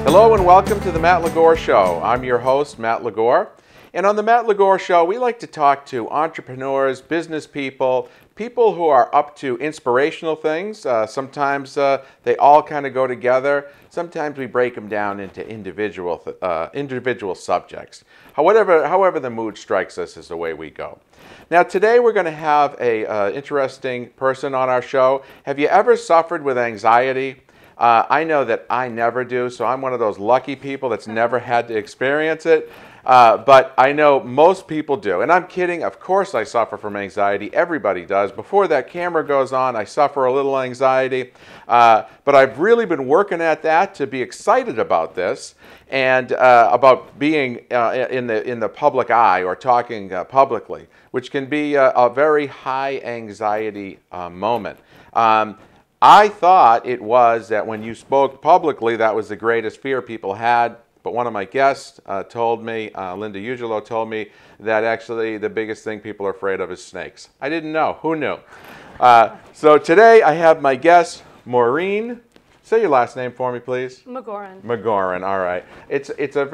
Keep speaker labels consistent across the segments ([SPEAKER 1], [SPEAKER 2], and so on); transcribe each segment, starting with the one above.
[SPEAKER 1] Hello and welcome to the Matt Ligor Show. I'm your host, Matt Ligor. And on the Matt Ligor Show, we like to talk to entrepreneurs, business people, people who are up to inspirational things. Sometimes they all kind of go together. Sometimes we break them down into individual subjects. However the mood strikes us is the way we go. Now today we're going to have a interesting person on our show. Have you ever suffered with anxiety? I know that I never do, so I'm one of those lucky people that's never had to experience it. But I know most people do. And I'm kidding. Of course I suffer from anxiety. Everybody does. Before that camera goes on, I suffer a little anxiety. But I've really been working at that to be excited about this and about being in the public eye or talking publicly, which can be a very high anxiety moment. I thought it was that when you spoke publicly, that was the greatest fear people had. But one of my guests told me, Linda Ugelo told me, that actually the biggest thing people are afraid of is snakes. I didn't know. Who knew? So today I have my guest, Maureen. Say your last name for me, please.
[SPEAKER 2] Magauran.
[SPEAKER 1] Magauran. All right. It's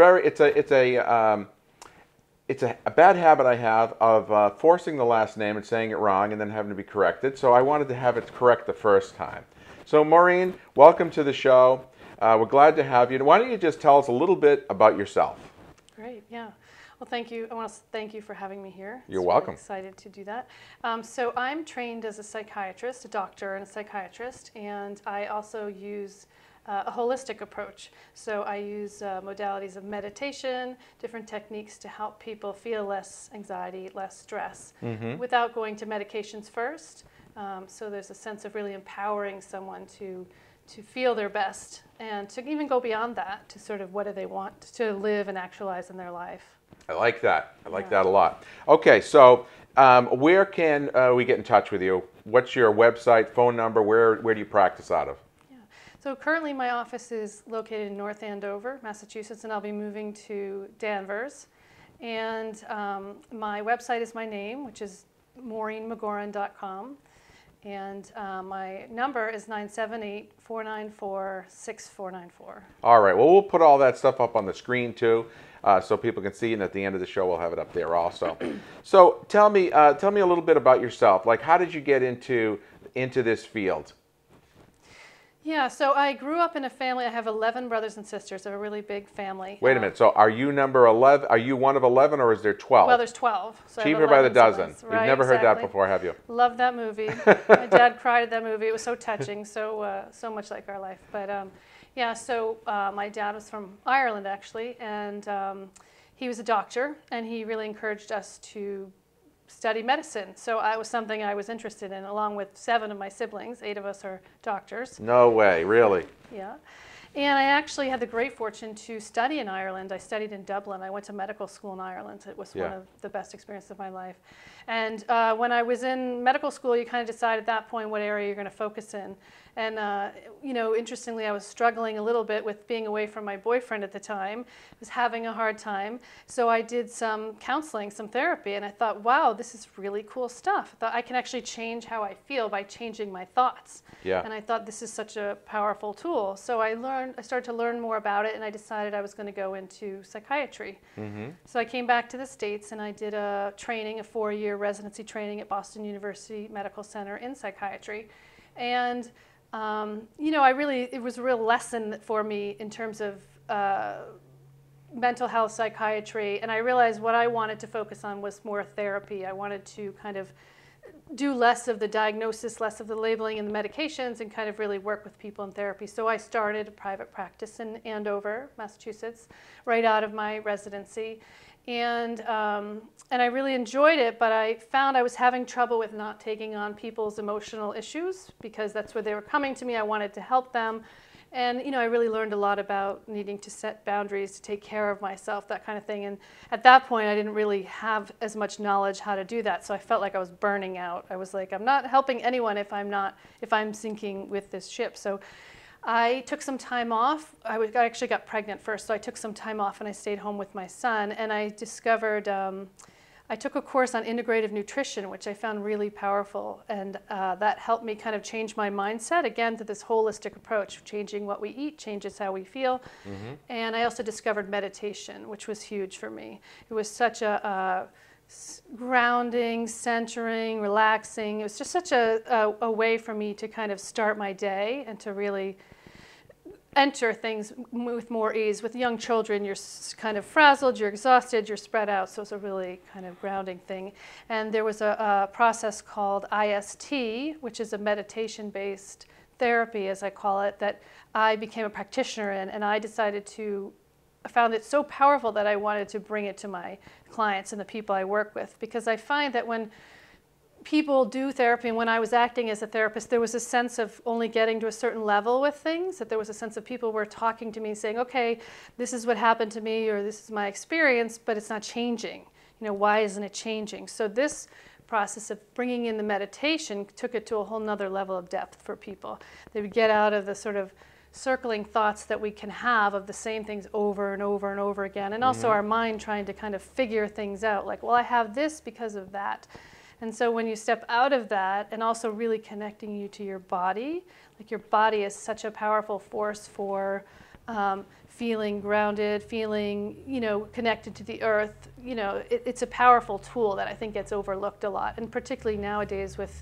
[SPEAKER 1] a bad habit I have of forcing the last name and saying it wrong and then having to be corrected. So I wanted to have it correct the first time. So Maureen, welcome to the show. We're glad to have you. Why don't you just tell us a little bit about yourself?
[SPEAKER 2] Great, yeah. Well, thank you. I want to thank you for having me here.
[SPEAKER 1] You're welcome.
[SPEAKER 2] I'm excited to do that. So I'm trained as a psychiatrist, a doctor and a psychiatrist, and I also use a holistic approach. So I use modalities of meditation, different techniques to help people feel less anxiety, less stress, without going to medications first. So there's a sense of really empowering someone to feel their best and to even go beyond that to sort of what do they want to live and actualize in their life.
[SPEAKER 1] I like that. I like that a lot. Okay, so where can we get in touch with you? What's your website, phone number? Where do you practice out of?
[SPEAKER 2] So currently my office is located in North Andover, Massachusetts, and I'll be moving to Danvers. And my website is my name, which is maureenmagauran.com. And my number is 978-494-6494.
[SPEAKER 1] All right. Well, we'll put all that stuff up on the screen too, so people can see. And at the end of the show, we'll have it up there also. So tell me a little bit about yourself. Like, how did you get into this field?
[SPEAKER 2] Yeah, so I grew up in a family. I have 11 brothers and sisters. They're a really big family.
[SPEAKER 1] Wait a minute. So are you number 11? Are you one of 11 or is there 12?
[SPEAKER 2] Well, there's 12. So
[SPEAKER 1] Cheaper by the dozen.
[SPEAKER 2] Siblings.
[SPEAKER 1] You've
[SPEAKER 2] Right,
[SPEAKER 1] never heard that
[SPEAKER 2] exactly.
[SPEAKER 1] before, have you?
[SPEAKER 2] Love that movie. My dad cried at that movie. It was so touching, so much like our life. But yeah, so my dad was from Ireland, actually, and he was a doctor, and he really encouraged us to study medicine. So it was something I was interested in, along with 7 of my siblings. 8 of us are doctors.
[SPEAKER 1] No way, really?
[SPEAKER 2] Yeah. And I actually had the great fortune to study in Ireland. I studied in Dublin. I went to medical school in Ireland. It was one of the best experiences of my life. And when I was in medical school, you kind of decide at that point what area you're going to focus in. And, you know, interestingly, I was struggling a little bit with being away from my boyfriend at the time. I was having a hard time. So I did some counseling, some therapy, and I thought, wow, this is really cool stuff. I thought I can actually change how I feel by changing my thoughts.
[SPEAKER 1] Yeah.
[SPEAKER 2] And I thought this is such a powerful tool. So I started to learn more about it, and I decided I was going to go into psychiatry. So I came back to the States, and I did a training, a 4-year residency training at Boston University Medical Center in psychiatry. And you know, it was a real lesson for me in terms of mental health psychiatry, and I realized what I wanted to focus on was more therapy. I wanted to kind of do less of the diagnosis, less of the labeling and the medications, and kind of really work with people in therapy. So I started a private practice in Andover, Massachusetts, right out of my residency. And I really enjoyed it, but I found I was having trouble with not taking on people's emotional issues because that's where they were coming to me. I wanted to help them. And, you know, I really learned a lot about needing to set boundaries, to take care of myself, that kind of thing. And at that point, I didn't really have as much knowledge how to do that. So I felt like I was burning out. I was like, I'm not helping anyone if I'm sinking with this ship. So I took some time off. I actually got pregnant first, so I took some time off and I stayed home with my son. And I discovered I took a course on integrative nutrition, which I found really powerful, and that helped me kind of change my mindset, again, to this holistic approach. Changing what we eat changes how we feel. And I also discovered meditation, which was huge for me. It was such a grounding, centering, relaxing. It was just such a way for me to kind of start my day and to really enter things with more ease. With young children, you're kind of frazzled, you're exhausted, you're spread out, so it's a really kind of grounding thing. And there was a process called IST, which is a meditation-based therapy, as I call it, that I became a practitioner in, and I found it so powerful that I wanted to bring it to my clients and the people I work with, because I find that when people do therapy, and when I was acting as a therapist, there was a sense of only getting to a certain level with things, that there was a sense of people were talking to me saying, okay, this is what happened to me, or this is my experience, but it's not changing. Why isn't it changing? So this process of bringing in the meditation took it to a whole nother level of depth for people. They would get out of the sort of circling thoughts that we can have of the same things over and over and over again, and also our mind trying to kind of figure things out, like, well, I have this because of that. And so when you step out of that, and also really connecting you to your body, like your body is such a powerful force for feeling grounded, feeling, connected to the earth. It's a powerful tool that I think gets overlooked a lot, and particularly nowadays with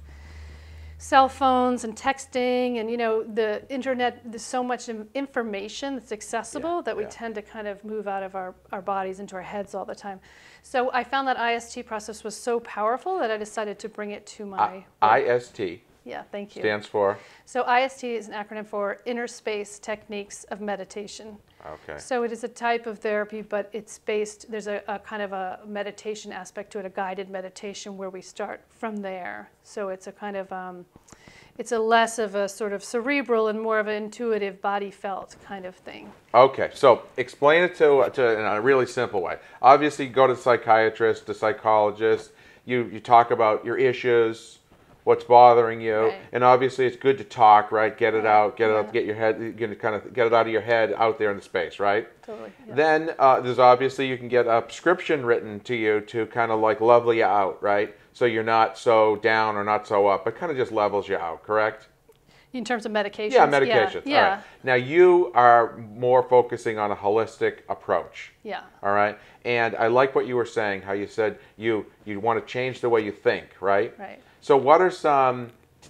[SPEAKER 2] cell phones and texting and the internet. There's so much information that's accessible that we tend to kind of move out of our bodies into our heads all the time. So I found that IST process was so powerful that I decided to bring it to my
[SPEAKER 1] IST.
[SPEAKER 2] Yeah, thank you.
[SPEAKER 1] Stands for?
[SPEAKER 2] So IST is an acronym for Inner Space Techniques of Meditation.
[SPEAKER 1] Okay.
[SPEAKER 2] So it is a type of therapy, but it's based, there's a kind of a meditation aspect to it, a guided meditation where we start from there. So it's a kind of, it's a less of a sort of cerebral and more of an intuitive, body felt kind of thing. Okay,
[SPEAKER 1] so explain it to in a really simple way. Obviously, you go to the psychiatrist, the psychologist, you talk about your issues, what's bothering you,
[SPEAKER 2] right.
[SPEAKER 1] And obviously it's good to talk, right? Get it out, get your head, kind of get it out of your head, out there in the space, right?
[SPEAKER 2] Totally. Yeah.
[SPEAKER 1] Then there's obviously you can get a prescription written to you to kind of like level you out, right? So you're not so down or not so up, but kind of just levels you out, correct?
[SPEAKER 2] In terms of medications?
[SPEAKER 1] Yeah, medications.
[SPEAKER 2] Yeah.
[SPEAKER 1] All right. Now you are more focusing on a holistic approach.
[SPEAKER 2] Yeah.
[SPEAKER 1] All right. And I like what you were saying, how you said you want to change the way you think, right?
[SPEAKER 2] Right.
[SPEAKER 1] So what are some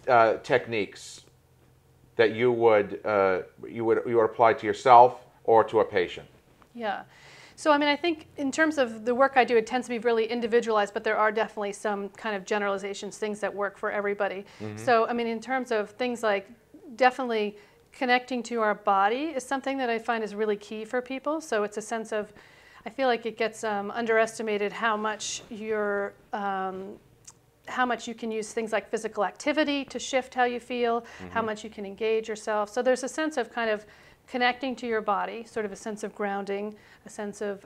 [SPEAKER 1] techniques that you would apply to yourself or to a patient?
[SPEAKER 2] Yeah. So, I mean, I think in terms of the work I do, it tends to be really individualized, but there are definitely some kind of generalizations, things that work for everybody. So, I mean, in terms of things like definitely connecting to our body is something that I find is really key for people. So it's a sense of, I feel like it gets underestimated how much you can use things like physical activity to shift how you feel, how much you can engage yourself. So there's a sense of kind of connecting to your body, sort of a sense of grounding, a sense of,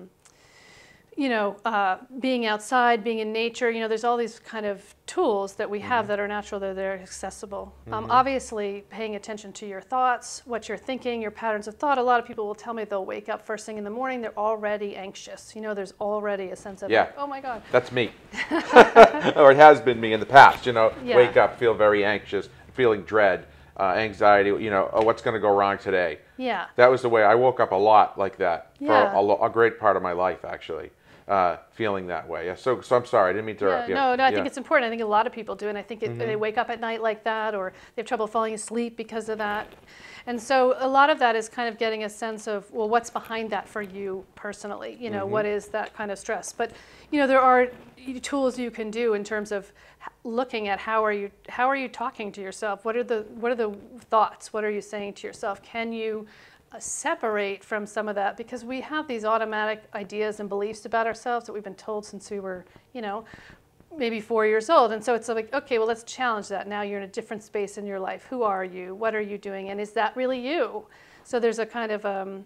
[SPEAKER 2] being outside, being in nature. There's all these kind of tools that we have that are natural, they're accessible. Obviously, paying attention to your thoughts, what you're thinking, your patterns of thought. A lot of people will tell me they'll wake up first thing in the morning, they're already anxious. There's already a sense of, like, oh my God.
[SPEAKER 1] That's me. Or it has been me in the past, wake up, feel very anxious, feeling dread. Anxiety, what's going to go wrong today?
[SPEAKER 2] Yeah.
[SPEAKER 1] That was the way I woke up a lot like that for
[SPEAKER 2] Yeah.
[SPEAKER 1] a great part of my life, actually, feeling that way. Yeah, so I'm sorry, I didn't mean to interrupt you.
[SPEAKER 2] No, I think it's important. I think a lot of people do, and I think they wake up at night like that, or they have trouble falling asleep because of that. And so a lot of that is kind of getting a sense of, well, what's behind that for you personally? What is that kind of stress? But there are tools you can do in terms of looking at how are you talking to yourself? What are the thoughts? What are you saying to yourself? Can you separate from some of that? Because we have these automatic ideas and beliefs about ourselves that we've been told since we were, maybe 4 years old. And so it's like, okay, well, let's challenge that. Now you're in a different space in your life. Who are you? What are you doing? And is that really you? So there's a kind of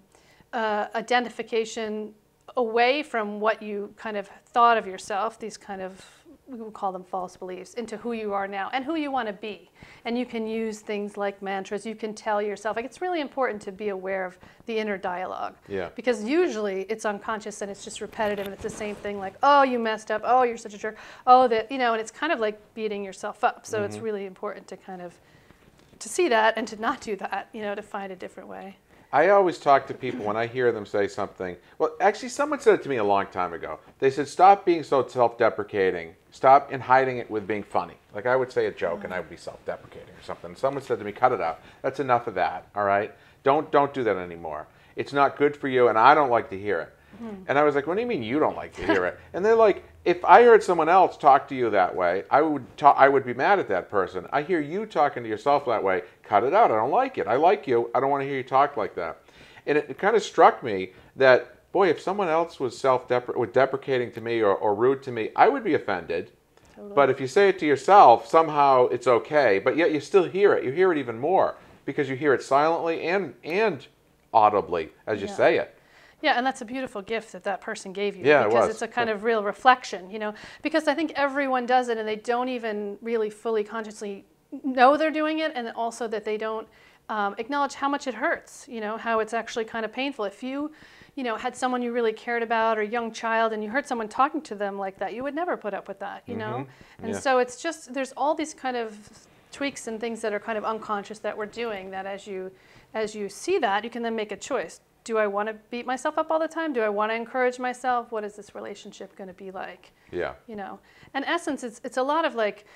[SPEAKER 2] identification away from what you kind of thought of yourself, these kind of we would call them false beliefs, into who you are now and who you want to be. And you can use things like mantras. You can tell yourself, like, it's really important to be aware of the inner dialogue.
[SPEAKER 1] Yeah.
[SPEAKER 2] Because usually it's unconscious and it's just repetitive and it's the same thing, like, oh, you messed up, oh, you're such a jerk, oh, that, you know, and it's kind of like beating yourself up. So it's really important to kind of, to see that and to not do that, you know, to find a different way.
[SPEAKER 1] I always talk to people when I hear them say something. Well, actually, someone said it to me a long time ago. They said, stop being so self-deprecating. Stop and hiding it with being funny. Like, I would say a joke and I would be self-deprecating or something. Someone said to me, cut it out. That's enough of that, all right? Don't do that anymore. It's not good for you, and I don't like to hear it. And I was like, what do you mean you don't like to hear it? And they're like, if I heard someone else talk to you that way, I would be mad at that person. I hear you talking to yourself that way. Cut it out. I don't like it. I like you. I don't want to hear you talk like that. And it kind of struck me that, boy, if someone else was deprecating to me or rude to me, I would be offended. Totally. But if you say it to yourself, somehow it's okay. But yet you still hear it. You hear it even more because you hear it silently and audibly as you say it.
[SPEAKER 2] Yeah, and that's a beautiful gift that that person gave you.
[SPEAKER 1] Yeah,
[SPEAKER 2] because it's a kind of real reflection, you know. Because I think everyone does it and they don't even really fully consciously know they're doing it, and also that they don't acknowledge how much it hurts, you know, how it's actually kind of painful. If you know, had someone you really cared about or a young child and you heard someone talking to them like that, you would never put up with that, you know. And so it's just, there's all these kind of tweaks and things that are kind of unconscious that we're doing, that as you see that, you can then make a choice. Do I want to beat myself up all the time? Do I want to encourage myself? What is this relationship going to be like? Yeah. You know, in essence, it's a lot of like,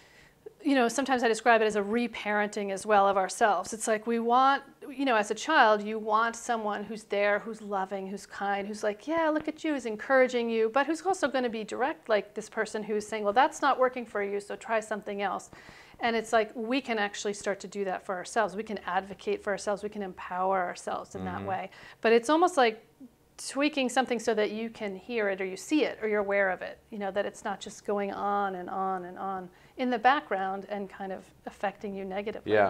[SPEAKER 2] you know, sometimes I describe it as a reparenting as well of ourselves. It's like we want, you know, as a child, you want someone who's there, who's loving, who's kind, who's like, yeah, look at you, who's encouraging you, but who's also going to be direct, like this person who's saying, well, that's not working for you, so try something else. And it's like we can actually start to do that for ourselves. We can advocate for ourselves. We can empower ourselves in that way. But it's almost like tweaking something so that you can hear it or you see it or you're aware of it. You know, that it's not just going on and on and on in the background and kind of affecting you negatively. Yeah.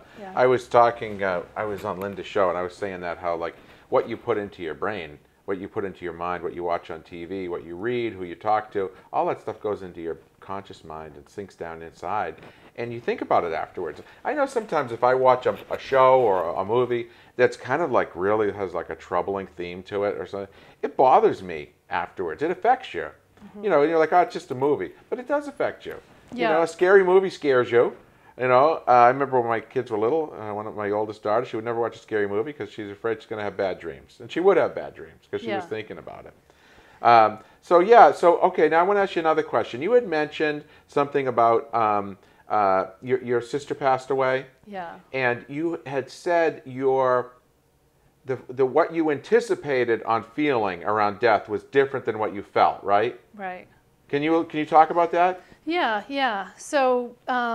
[SPEAKER 2] I was talking, I was on Linda's show and I was saying that how like what you put into your brain, what you put into your mind, what you watch on TV, what you read, who you talk to, all that stuff goes into your conscious mind and sinks down inside. And you think about it afterwards. I know sometimes if I watch a show or a movie that's kind of like really has like a troubling theme to it or something, it bothers me afterwards. It affects you. You know, and you're like, oh, it's just a movie. But it does affect you. You know, a scary movie scares you. You know, I remember when my kids were little, one of my oldest daughters, she would never watch a scary movie because she's afraid she's going to have bad dreams. And she would have bad dreams because she was thinking about it. So okay, now I want to ask you another question. You had mentioned something about your sister passed away. Yeah. And you had said what you anticipated on feeling around death was different than what you felt, right? Right. Can you talk about that? Yeah. So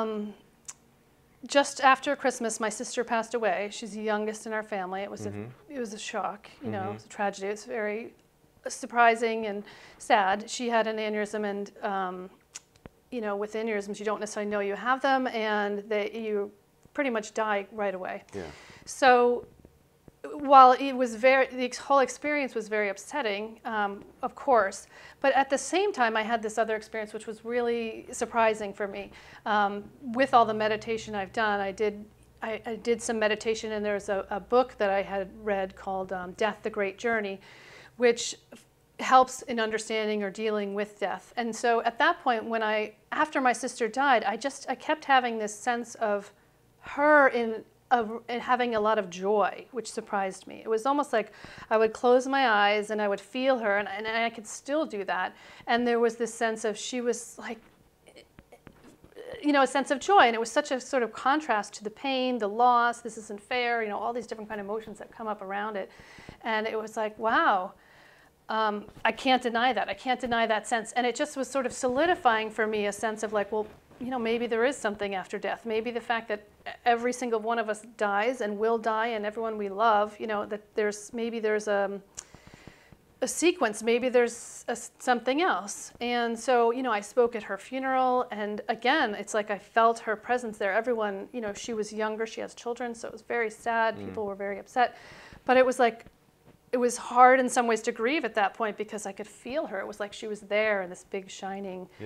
[SPEAKER 2] just after Christmas, my sister passed away. She's the youngest in our family. It was a shock. You know, it was a tragedy. It's very surprising and sad. She had an aneurysm, and you know, with aneurysms, you don't necessarily know you have them, and you pretty much die right away. Yeah. So while it was the whole experience was very upsetting, of course, but at the same time, I had this other experience which was really surprising for me. With all the meditation I've done, I did some meditation, and there's a book that I had read called Death, the Great Journey, which helps in understanding or dealing with death. And so at that point, after my sister died, I kept having this sense of her and having a lot of joy, which surprised me. It was almost like I would close my eyes and I would feel her, and I could still do that. And there was this sense of, she was like, you know, a sense of joy. And it was such a sort of contrast to the pain, the loss, this isn't fair, you know, all these different kind of emotions that come up around it. And it was like, wow, I can't deny that. I can't deny that sense. And it just was sort of solidifying for me a sense of like, well, you know, maybe there is something after death. Maybe the fact that every single one of us dies and will die, and everyone we love, you know, that there's a sequence, maybe there's something else. And so, you know, I spoke at her funeral, and again, it's like I felt her presence there. Everyone, you know, she was younger, she has children, so it was very sad. People were very upset. But it was like, it was hard in some ways to grieve at that point because I could feel her. It was like she was there in this big shining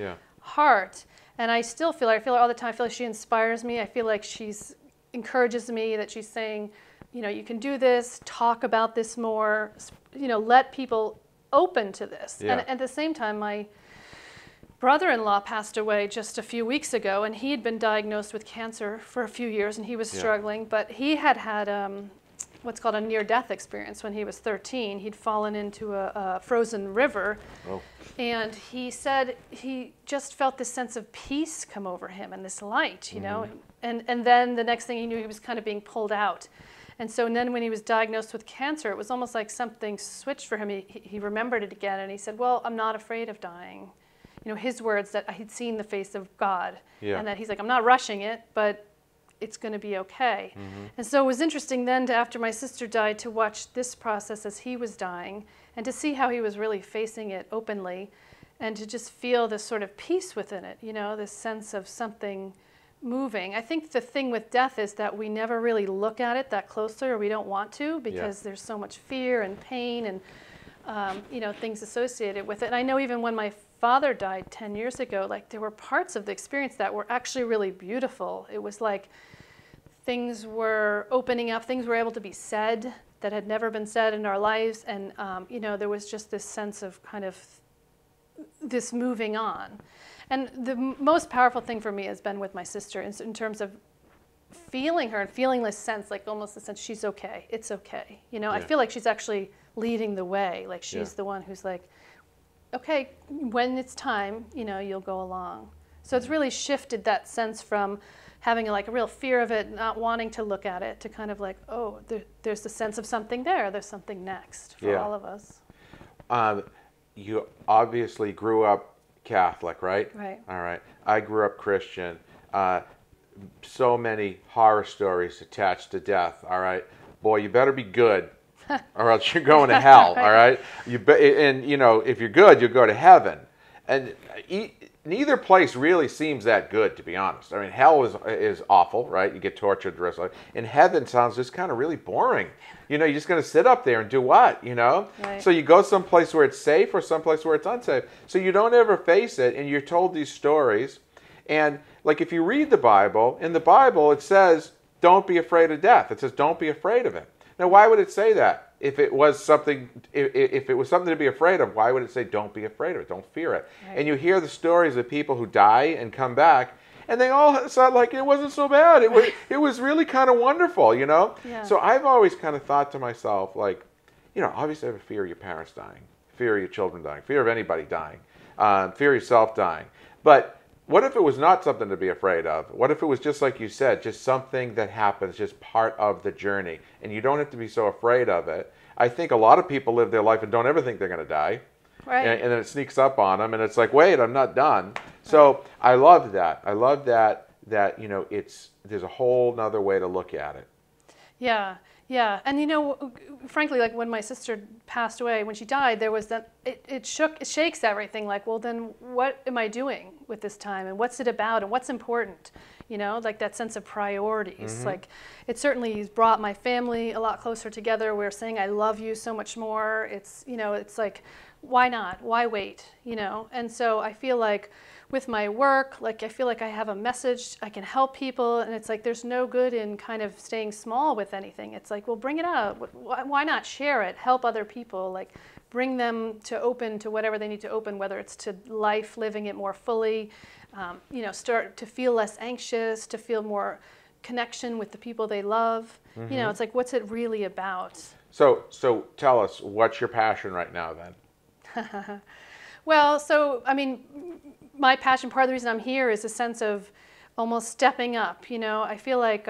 [SPEAKER 2] heart. And I still feel her all the time. I feel like she inspires me. I feel like she's encourages me, that she's saying, you know, you can do this, talk about this more, you know, let people open to this.
[SPEAKER 1] Yeah.
[SPEAKER 2] And at the same time, my brother-in-law passed away just a few weeks ago, and he had been diagnosed with cancer for a few years, and he was struggling, but he had what's called a near-death experience when he was 13. He'd fallen into a frozen river, and he said he just felt this sense of peace come over him and this light, you know, and then the next thing he knew, he was kind of being pulled out. And so then when he was diagnosed with cancer, it was almost like something switched for him. He remembered it again, and he said, well, I'm not afraid of dying. You know, his words, that he'd seen the face of God, and that he's like, I'm not rushing it, but it's going to be okay. And so it was interesting then, after my sister died, to watch this process as he was dying, and to see how he was really facing it openly, and to just feel this sort of peace within it, you know, this sense of something moving. I think the thing with death is that we never really look at it that closely, or we don't want to, because there's so much fear and pain and you know, things associated with it. And I know even when my father died 10 years ago, like there were parts of the experience that were actually really beautiful. It was like things were opening up, things were able to be said that had never been said in our lives, and you know, there was just this sense of kind of this moving on. And the most powerful thing for me has been with my sister in terms of feeling her and feeling this sense, like almost the sense she's okay, it's okay. You know, I feel like she's actually leading the way, like she's the one who's like, okay, when it's time, you know, you'll go along. So it's really shifted that sense from having like a real fear of it, not wanting to look at it, to kind of like, oh, there's the sense of something there's something next for all of us.
[SPEAKER 1] You obviously grew up Catholic, right?
[SPEAKER 2] Right.
[SPEAKER 1] All right. I grew up Christian. So many horror stories attached to death, all right? Boy, you better be good, or else you're going to hell, all right? And, you know, if you're good, you'll go to heaven. And neither place really seems that good, to be honest. I mean, hell is awful, right? You get tortured the rest of life. And heaven sounds just kind of really boring. You know, you're just going to sit up there and do what, you know?
[SPEAKER 2] Right.
[SPEAKER 1] So you go someplace where it's safe or someplace where it's unsafe. So you don't ever face it, and you're told these stories. And, like, if you read the Bible, in the Bible it says, don't be afraid of death. It says, don't be afraid of it. Now, why would it say that? If it was something to be afraid of, why would it say, don't be afraid of it, don't fear it? Right. And you hear the stories of people who die and come back, and they all sound like it wasn't so bad. It was really kind of wonderful, you know? Yeah. So I've always kind of thought to myself, like, you know, obviously I have a fear of your parents dying, fear of your children dying, fear of anybody dying, fear of yourself dying. But what if it was not something to be afraid of? What if it was just like you said, just something that happens, just part of the journey, and you don't have to be so afraid of it? I think a lot of people live their life and don't ever think they're going to die. Right. And then it sneaks up on them, and it's like, wait, I'm not done. So I love that. I love that you know, there's a whole nother way to look at it. Yeah.
[SPEAKER 2] Yeah, and you know, frankly, like when my sister passed away, when she died, there was that, it shakes everything, like, well, then what am I doing with this time, and what's it about, and what's important, you know, like that sense of priorities. Like, it certainly brought my family a lot closer together. We're saying, I love you so much more. It's, you know, it's like, why not? Why wait, you know? And so I feel like with my work, like I feel like I have a message, I can help people, and it's like there's no good in kind of staying small with anything. It's like, well, bring it out. Why not share it? Help other people, like bring them to open to whatever they need to open, whether it's to life, living it more fully, you know, start to feel less anxious, to feel more connection with the people they love. You know, it's like, what's it really about?
[SPEAKER 1] So tell us, what's your passion right now then?
[SPEAKER 2] Well, so, I mean, my passion, part of the reason I'm here is a sense of almost stepping up, you know. I feel like,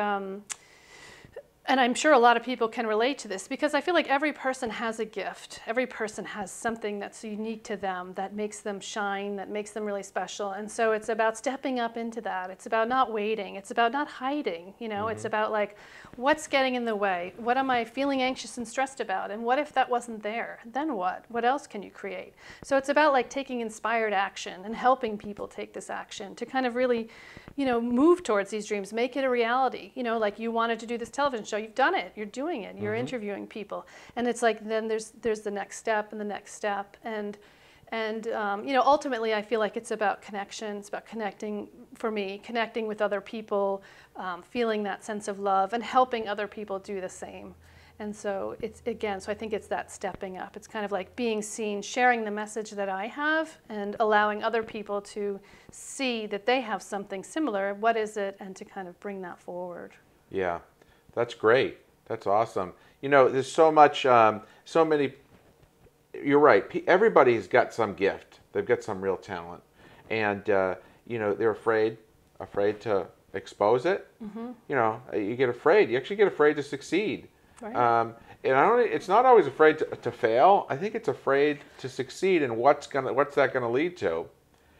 [SPEAKER 2] and I'm sure a lot of people can relate to this, because I feel like every person has a gift. Every person has something that's unique to them, that makes them shine, that makes them really special. And so it's about stepping up into that. It's about not waiting. It's about not hiding, you know. It's about like, what's getting in the way? What am I feeling anxious and stressed about? And what if that wasn't there? Then what? What else can you create? So it's about like taking inspired action and helping people take this action to kind of really, you know, move towards these dreams, make it a reality. You know, like you wanted to do this television show, you've done it, you're doing it, you're interviewing people. And it's like, then there's the next step and the next step. And And ultimately, I feel like it's about connection. It's about connecting, for me, connecting with other people, feeling that sense of love, and helping other people do the same. And so so I think it's that stepping up. It's kind of like being seen, sharing the message that I have, and allowing other people to see that they have something similar. What is it? And to kind of bring that forward.
[SPEAKER 1] Yeah, that's great. That's awesome. There's so much, so many. You're right. Everybody's got some gift. They've got some real talent, and they're afraid to expose it. Mm-hmm. You get afraid. You actually get afraid to succeed. Right. And it's not always afraid to fail. I think it's afraid to succeed, and what's that gonna lead to?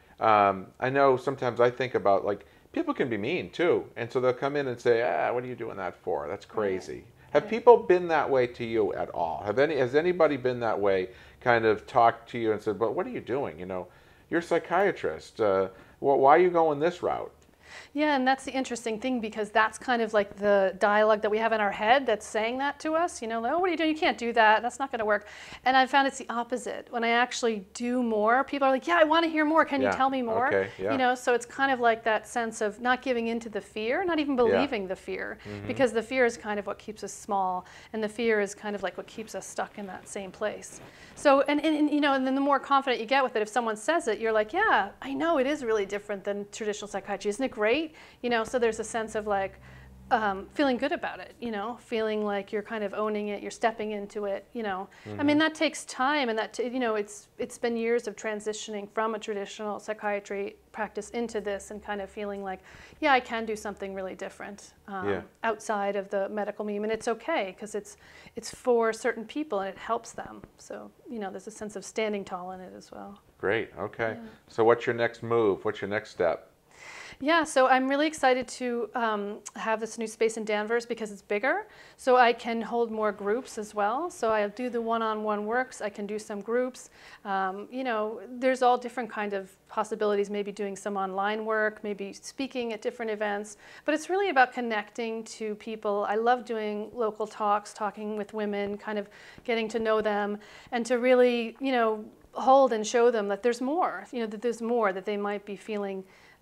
[SPEAKER 1] I know sometimes I think about, like, people can be mean too, and so they'll come in and say, what are you doing that for? That's crazy. Right. Have people been that way to you at all? Has anybody been that way, kind of talked to you and said, but what are you doing? You're a psychiatrist. Why are you going this route?
[SPEAKER 2] Yeah, and that's the interesting thing, because that's kind of like the dialogue that we have in our head that's saying that to us. Like, oh, what are you doing? You can't do that. That's not going to work. And I found it's the opposite. When I actually do more, people are like, yeah, I want to hear more. Can you tell me more?
[SPEAKER 1] Okay, yeah.
[SPEAKER 2] So it's kind of like that sense of not giving into the fear, not even believing the fear, mm-hmm. because the fear is kind of what keeps us small, and the fear is kind of like what keeps us stuck in that same place. So, and then the more confident you get with it, if someone says it, you're like, yeah, I know it is really different than traditional psychiatry. Isn't it great? So there's a sense of like feeling good about it, feeling like you're kind of owning it, you're stepping into it, Mm-hmm. I mean, that takes time, and that, it's been years of transitioning from a traditional psychiatry practice into this, and kind of feeling like, yeah, I can do something really different outside of the medical meme, and it's okay, because it's for certain people and it helps them. So, there's a sense of standing tall in it as well.
[SPEAKER 1] Great, okay. Yeah. So what's your next move? What's your next step?
[SPEAKER 2] Yeah, so I'm really excited to have this new space in Danvers, because it's bigger, so I can hold more groups as well. So I'll do the one-on-one works, I can do some groups. There's all different kind of possibilities, maybe doing some online work, maybe speaking at different events, but it's really about connecting to people. I love doing local talks, talking with women, kind of getting to know them, and to really, hold and show them that there's more, that there's more, that they might be feeling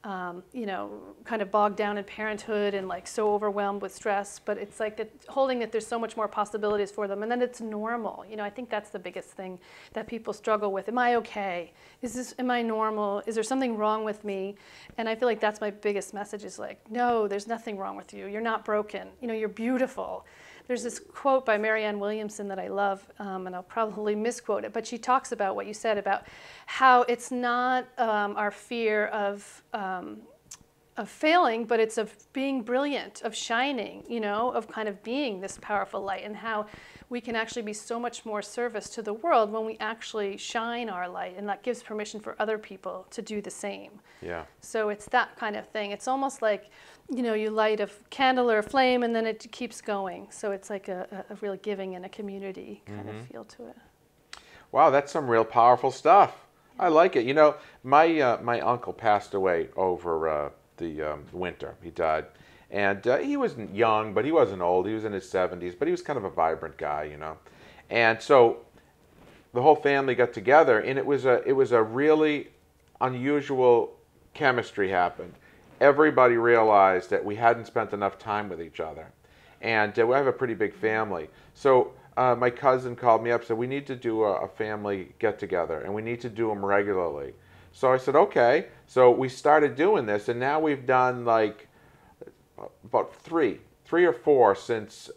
[SPEAKER 2] kind of bogged down in parenthood and like so overwhelmed with stress, but it's like that, holding that there's so much more possibilities for them, and then it's normal. I think that's the biggest thing that people struggle with. Am I okay? Am I normal? Is there something wrong with me? And I feel like that's my biggest message, is like, no, there's nothing wrong with you. You're not broken. You're beautiful. There's this quote by Marianne Williamson that I love, and I'll probably misquote it, but she talks about what you said about how it's not our fear of failing, but it's of being brilliant, of shining, of kind of being this powerful light, and how we can actually be so much more service to the world when we actually shine our light, and that gives permission for other people to do the same. Yeah. So it's that kind of thing. It's almost like, you light a candle or a flame, and then it keeps going. So it's like a real giving and a community kind of feel to it.
[SPEAKER 1] Wow, that's some real powerful stuff. I like it. My uncle passed away over the winter. He died. And he wasn't young, but he wasn't old. He was in his 70s, but he was kind of a vibrant guy, And so the whole family got together, and it was a really unusual chemistry happened. Everybody realized that we hadn't spent enough time with each other. And we have a pretty big family. So my cousin called me up and said, we need to do a family get-together, and we need to do them regularly. So I said, okay. So we started doing this, and now we've done like about three or four since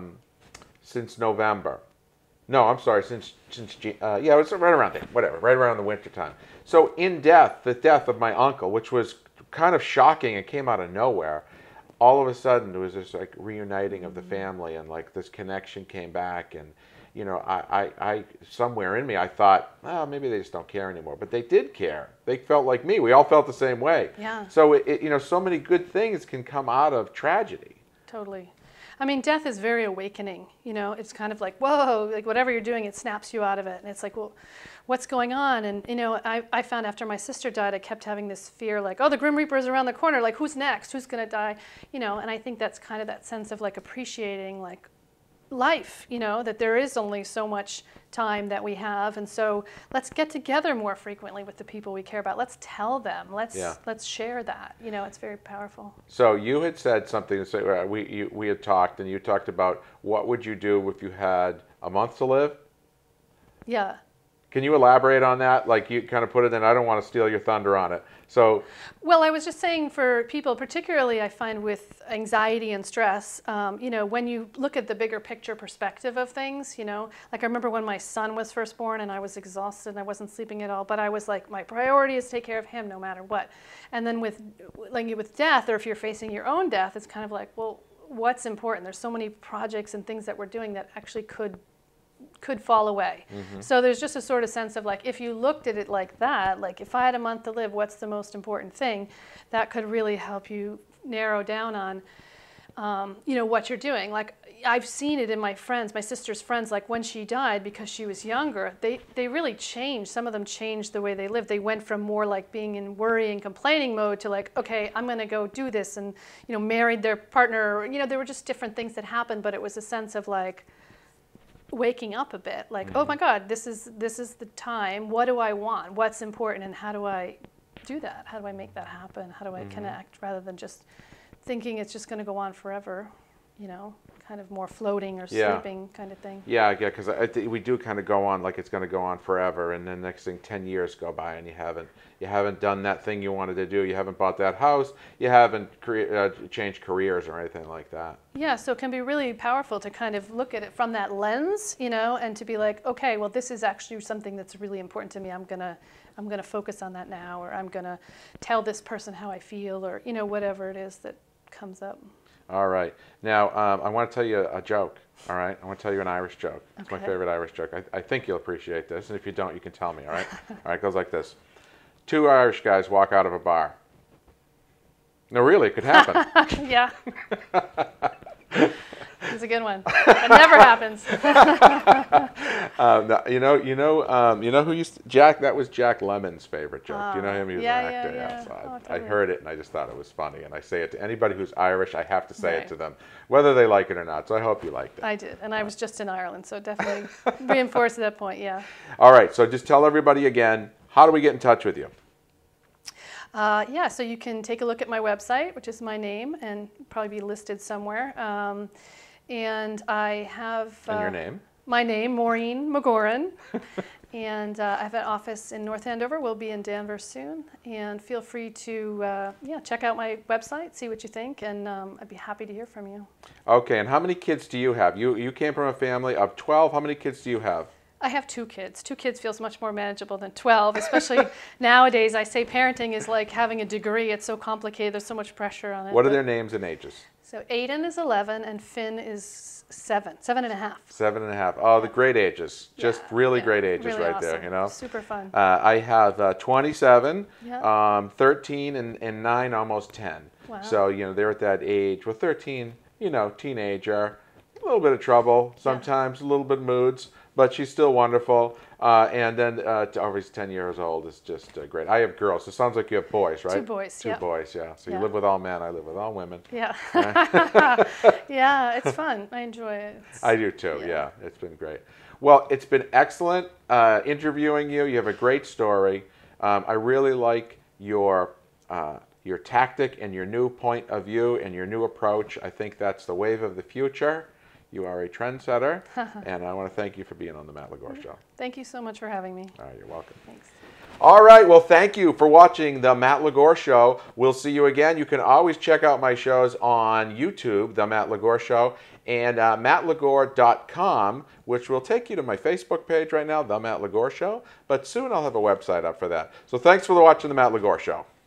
[SPEAKER 1] November. No, I'm sorry, since it was right around there, whatever, right around the winter time. So the death of my uncle, which was kind of shocking and came out of nowhere, all of a sudden there was this like reuniting of the family, and like this connection came back, and I somewhere in me I thought, oh, maybe they just don't care anymore, but they did care. They felt like me. We all felt the same way. Yeah. So so many good things can come out of tragedy. Totally.
[SPEAKER 2] I mean, death is very awakening. It's kind of like, whoa, like whatever you're doing, it snaps you out of it, and it's like, well, what's going on? And I found after my sister died, I kept having this fear, like, oh, the Grim Reaper is around the corner. Like, who's next? Who's gonna die? And I think that's kind of that sense of like appreciating, like, life, you know, that there is only so much time that we have, and so let's get together more frequently with the people we care about. Let's tell them. Let's share that. You know, it's very powerful.
[SPEAKER 1] So you had said something. So we had talked, and you talked about what would you do if you had a month to live?
[SPEAKER 2] Yeah.
[SPEAKER 1] Can you elaborate on that? Like, you kind of put it in, I don't want to steal your thunder on it. So,
[SPEAKER 2] well, I was just saying, for people, particularly I find with anxiety and stress, you know, when you look at the bigger picture perspective of things, you know, like I remember when my son was first born and I was exhausted and I wasn't sleeping at all, but I was like, my priority is to take care of him no matter what. And then with death, or if you're facing your own death, it's kind of like, well, what's important? There's so many projects and things that we're doing that actually could fall away. Mm-hmm. So there's just a sort of sense of like, if you looked at it like that, like if I had a month to live, what's the most important thing? That could really help you narrow down on, you know, what you're doing. Like I've seen it in my friends, my sister's friends, like when she died, because she was younger, they really changed. Some of them changed the way they lived. They went from more like being in worry and complaining mode to like, okay, I'm going to go do this, and, you know, married their partner. You know, there were just different things that happened, but it was a sense of like, waking up a bit, like, oh my God, this is the time. What do I want? What's important, and how do I do that? How do I make that happen? How do I connect, rather than just thinking it's just going to go on forever? You know, kind of more floating or sleeping kind of thing.
[SPEAKER 1] Yeah, because we do kind of go on like it's going to go on forever, and then next thing 10 years go by and you haven't done that thing you wanted to do. You haven't bought that house. You haven't changed careers or anything like that. Yeah,
[SPEAKER 2] so it can be really powerful to kind of look at it from that lens, you know, and to be like, okay, well, this is actually something that's really important to me. I'm gonna focus on that now, or I'm gonna tell this person how I feel, or, you know, whatever it is that comes up.
[SPEAKER 1] All right. Now, I want to tell you a joke, all right? I want to tell you an Irish joke. It's my favorite Irish joke. I think you'll appreciate this, and if you don't, you can tell me, all right? All right, it goes like this. Two Irish guys walk out of a bar. No, really, it could happen.
[SPEAKER 2] Yeah. It's a good one. It never happens.
[SPEAKER 1] You know who used to, Jack? That was Jack Lemmon's favorite joke. Do you know him? He was an actor.
[SPEAKER 2] Yeah.
[SPEAKER 1] So
[SPEAKER 2] Totally.
[SPEAKER 1] I heard it and I just thought it was funny. And I say it to anybody who's Irish. I have to say it to them, whether they like it or not. So I hope you liked it.
[SPEAKER 2] I did, and I was just in Ireland, so definitely reinforced that point. Yeah.
[SPEAKER 1] All right. So just tell everybody again. How do we get in touch with you?
[SPEAKER 2] Yeah, so you can take a look at my website, which is my name, and probably be listed somewhere. And I have...
[SPEAKER 1] and your name?
[SPEAKER 2] My name, Maureen Magauran. And I have an office in North Andover. We'll be in Danvers soon. And feel free to check out my website, see what you think, and I'd be happy to hear from you.
[SPEAKER 1] Okay, and how many kids do you have? You came from a family of 12. How many kids do you have?
[SPEAKER 2] I have 2 kids. 2 kids feels much more manageable than 12, especially nowadays. I say parenting is like having a degree. It's so complicated. There's so much pressure on it.
[SPEAKER 1] What are their names and ages?
[SPEAKER 2] So Aiden is 11 and Finn is 7 and a half.
[SPEAKER 1] 7 and a half. Oh, the great ages. Just really great ages
[SPEAKER 2] really
[SPEAKER 1] right
[SPEAKER 2] awesome.
[SPEAKER 1] there, you know?
[SPEAKER 2] Super fun.
[SPEAKER 1] I have 27, 13 and 9, almost 10.
[SPEAKER 2] Wow.
[SPEAKER 1] So, you know, they're at that age. Well, 13, you know, teenager, a little bit of trouble sometimes, a little bit moods, but she's still wonderful. And then obviously 10 years old is just great. I have girls, so it sounds like you have boys, right?
[SPEAKER 2] 2 boys,
[SPEAKER 1] Two boys, yeah. So you live with all men, I live with all women.
[SPEAKER 2] Yeah. Yeah, it's fun. I enjoy it.
[SPEAKER 1] I do too, yeah. It's been great. Well, it's been excellent interviewing you. You have a great story. I really like your tactic and your new point of view and your new approach. I think that's the wave of the future. You are a trendsetter, and I want to thank you for being on the Matt Ligor Show.
[SPEAKER 2] Thank you so much for having me.
[SPEAKER 1] All right, you're welcome.
[SPEAKER 2] Thanks.
[SPEAKER 1] All right, well, thank you for watching the Matt Ligor Show. We'll see you again. You can always check out my shows on YouTube, the Matt Ligor Show, and mattligor.com, which will take you to my Facebook page right now, the Matt Ligor Show. But soon I'll have a website up for that. So thanks for watching the Matt Ligor Show.